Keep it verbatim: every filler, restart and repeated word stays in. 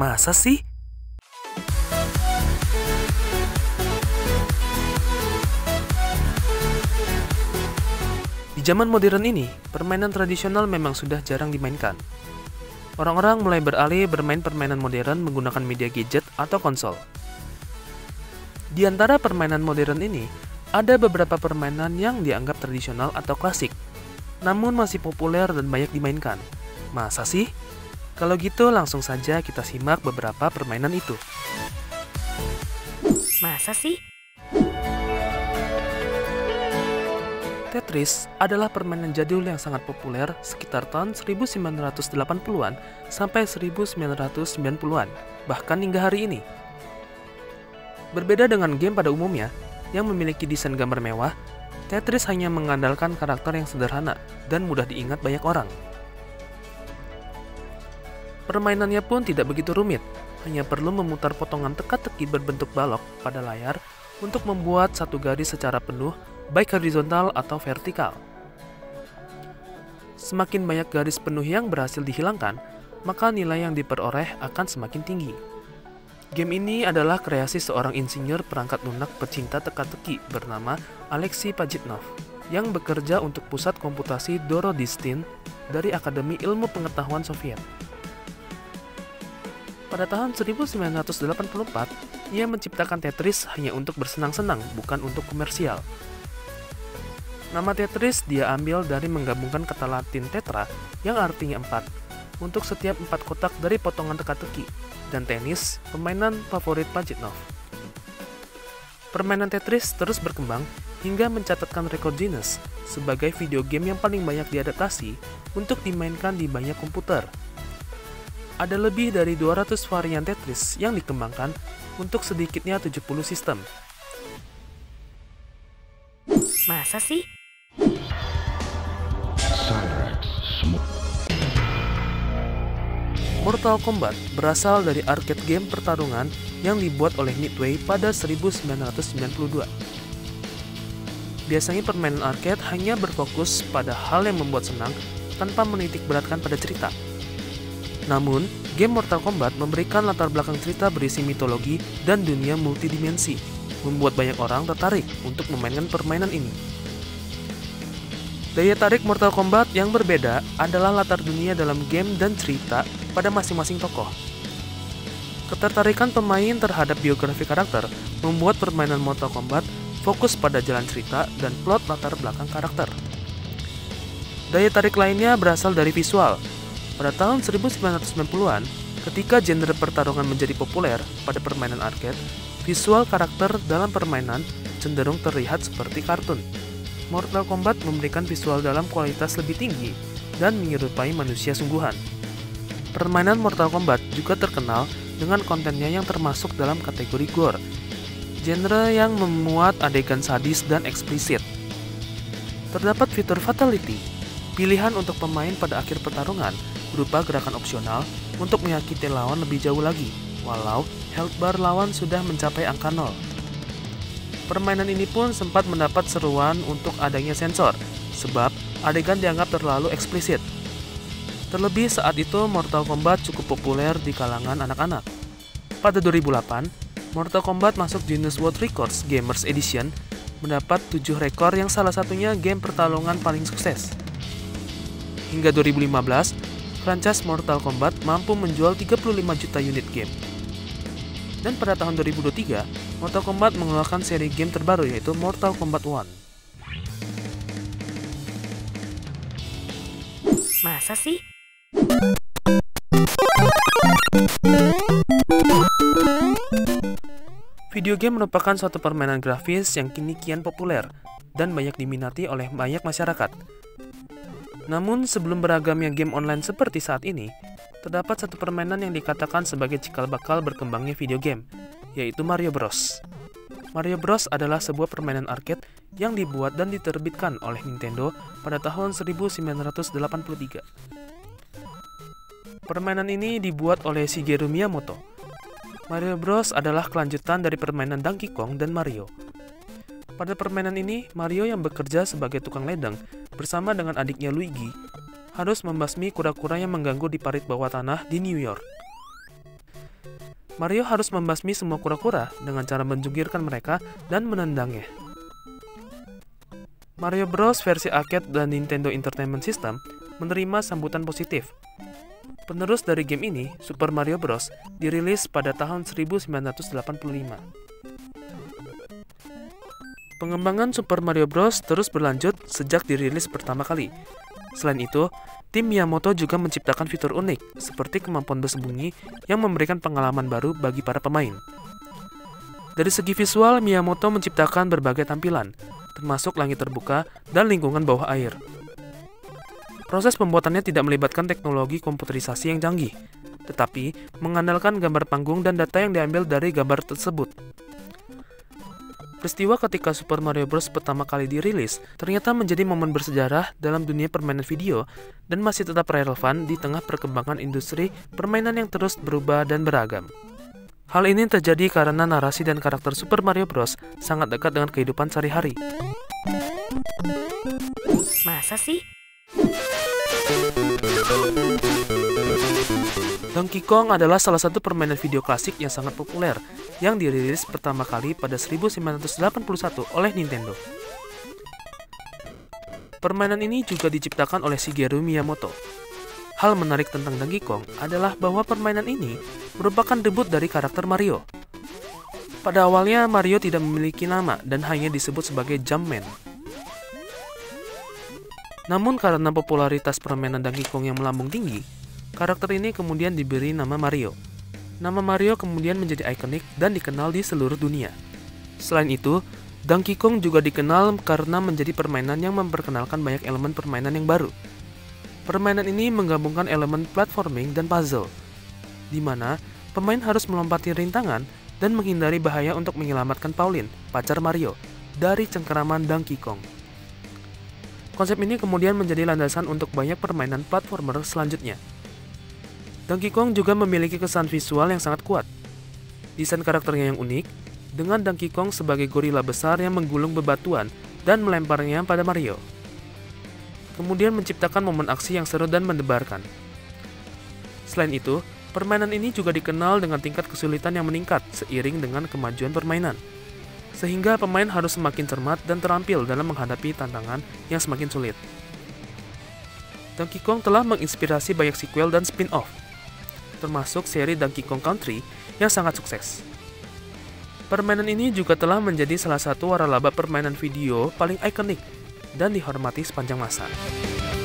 Masa sih? Di zaman modern ini, permainan tradisional memang sudah jarang dimainkan. Orang-orang mulai beralih bermain permainan modern menggunakan media gadget atau konsol. Di antara permainan modern ini, ada beberapa permainan yang dianggap tradisional atau klasik, namun masih populer dan banyak dimainkan. Masa sih? Kalau gitu langsung saja kita simak beberapa permainan itu. Masa sih? Tetris adalah permainan jadul yang sangat populer sekitar tahun seribu sembilan ratus delapan puluhan sampai seribu sembilan ratus sembilan puluhan, bahkan hingga hari ini. Berbeda dengan game pada umumnya, yang memiliki desain gambar mewah, Tetris hanya mengandalkan karakter yang sederhana dan mudah diingat banyak orang. Permainannya pun tidak begitu rumit, hanya perlu memutar potongan teka-teki berbentuk balok pada layar untuk membuat satu garis secara penuh, baik horizontal atau vertikal. Semakin banyak garis penuh yang berhasil dihilangkan, maka nilai yang diperoleh akan semakin tinggi. Game ini adalah kreasi seorang insinyur perangkat lunak pecinta teka-teki bernama Alexei Pajitnov yang bekerja untuk pusat komputasi Dorodistin dari Akademi Ilmu Pengetahuan Soviet. Pada tahun seribu sembilan ratus delapan puluh empat, ia menciptakan Tetris hanya untuk bersenang-senang, bukan untuk komersial. Nama Tetris dia ambil dari menggabungkan kata Latin tetra yang artinya empat untuk setiap empat kotak dari potongan teka-teki, dan tenis, permainan favorit Pajitnov. Permainan Tetris terus berkembang hingga mencatatkan rekor Guinness sebagai video game yang paling banyak diadaptasi untuk dimainkan di banyak komputer. Ada lebih dari dua ratus varian Tetris yang dikembangkan untuk sedikitnya tujuh puluh sistem. Masa sih? Mortal Kombat berasal dari arcade game pertarungan yang dibuat oleh Midway pada seribu sembilan ratus sembilan puluh dua. Biasanya permainan arcade hanya berfokus pada hal yang membuat senang tanpa menitik beratkan pada cerita. Namun, game Mortal Kombat memberikan latar belakang cerita berisi mitologi dan dunia multidimensi, membuat banyak orang tertarik untuk memainkan permainan ini. Daya tarik Mortal Kombat yang berbeda adalah latar dunia dalam game dan cerita pada masing-masing tokoh. Ketertarikan pemain terhadap biografi karakter membuat permainan Mortal Kombat fokus pada jalan cerita dan plot latar belakang karakter. Daya tarik lainnya berasal dari visual. Pada tahun seribu sembilan ratus sembilan puluhan, ketika genre pertarungan menjadi populer pada permainan arcade, visual karakter dalam permainan cenderung terlihat seperti kartun. Mortal Kombat memberikan visual dalam kualitas lebih tinggi dan menyerupai manusia sungguhan. Permainan Mortal Kombat juga terkenal dengan kontennya yang termasuk dalam kategori gore, genre yang memuat adegan sadis dan eksplisit. Terdapat fitur Fatality, pilihan untuk pemain pada akhir pertarungan berupa gerakan opsional untuk menyakiti lawan lebih jauh lagi, walau health bar lawan sudah mencapai angka nol. Permainan ini pun sempat mendapat seruan untuk adanya sensor, sebab adegan dianggap terlalu eksplisit. Terlebih saat itu Mortal Kombat cukup populer di kalangan anak-anak. Pada dua ribu delapan, Mortal Kombat masuk Guinness World Records Gamers Edition, mendapat tujuh rekor yang salah satunya game pertarungan paling sukses. Hingga dua ribu lima belas, franchise Mortal Kombat mampu menjual tiga puluh lima juta unit game. Dan pada tahun dua ribu dua puluh tiga, Mortal Kombat mengeluarkan seri game terbaru yaitu Mortal Kombat One. Masa sih? Video game merupakan suatu permainan grafis yang kini kian populer dan banyak diminati oleh banyak masyarakat. Namun sebelum beragamnya game online seperti saat ini, terdapat satu permainan yang dikatakan sebagai cikal bakal berkembangnya video game, yaitu Mario Bros. Mario Bros adalah sebuah permainan arcade yang dibuat dan diterbitkan oleh Nintendo pada tahun seribu sembilan ratus delapan puluh tiga. Permainan ini dibuat oleh Shigeru Miyamoto. Mario Bros adalah kelanjutan dari permainan Donkey Kong dan Mario. Pada permainan ini, Mario yang bekerja sebagai tukang ledeng bersama dengan adiknya Luigi harus membasmi kura-kura yang mengganggu di parit bawah tanah di New York. Mario harus membasmi semua kura-kura dengan cara menjungkirkan mereka dan menendangnya. Mario Bros versi arcade dan Nintendo Entertainment System menerima sambutan positif. Penerus dari game ini, Super Mario Bros, dirilis pada tahun seribu sembilan ratus delapan puluh lima. Pengembangan Super Mario Bros terus berlanjut sejak dirilis pertama kali. Selain itu, tim Miyamoto juga menciptakan fitur unik, seperti kemampuan bersembunyi yang memberikan pengalaman baru bagi para pemain. Dari segi visual, Miyamoto menciptakan berbagai tampilan, termasuk langit terbuka dan lingkungan bawah air. Proses pembuatannya tidak melibatkan teknologi komputerisasi yang canggih, tetapi mengandalkan gambar panggung dan data yang diambil dari gambar tersebut. Peristiwa ketika Super Mario Bros pertama kali dirilis ternyata menjadi momen bersejarah dalam dunia permainan video dan masih tetap relevan di tengah perkembangan industri permainan yang terus berubah dan beragam. Hal ini terjadi karena narasi dan karakter Super Mario Bros sangat dekat dengan kehidupan sehari-hari. Masa sih? Donkey Kong adalah salah satu permainan video klasik yang sangat populer yang dirilis pertama kali pada seribu sembilan ratus delapan puluh satu oleh Nintendo. Permainan ini juga diciptakan oleh Shigeru Miyamoto. Hal menarik tentang Donkey Kong adalah bahwa permainan ini merupakan debut dari karakter Mario. Pada awalnya Mario tidak memiliki nama dan hanya disebut sebagai Jumpman. Namun karena popularitas permainan Donkey Kong yang melambung tinggi, karakter ini kemudian diberi nama Mario. Nama Mario kemudian menjadi ikonik dan dikenal di seluruh dunia. Selain itu, Donkey Kong juga dikenal karena menjadi permainan yang memperkenalkan banyak elemen permainan yang baru. Permainan ini menggabungkan elemen platforming dan puzzle, di mana pemain harus melompati rintangan dan menghindari bahaya untuk menyelamatkan Pauline, pacar Mario, dari cengkeraman Donkey Kong. Konsep ini kemudian menjadi landasan untuk banyak permainan platformer selanjutnya. Donkey Kong juga memiliki kesan visual yang sangat kuat. Desain karakternya yang unik, dengan Donkey Kong sebagai gorila besar yang menggulung bebatuan dan melemparnya pada Mario. Kemudian menciptakan momen aksi yang seru dan mendebarkan. Selain itu, permainan ini juga dikenal dengan tingkat kesulitan yang meningkat seiring dengan kemajuan permainan. Sehingga pemain harus semakin cermat dan terampil dalam menghadapi tantangan yang semakin sulit. Donkey Kong telah menginspirasi banyak sequel dan spin-off, termasuk seri Donkey Kong Country yang sangat sukses. Permainan ini juga telah menjadi salah satu waralaba permainan video paling ikonik dan dihormati sepanjang masa.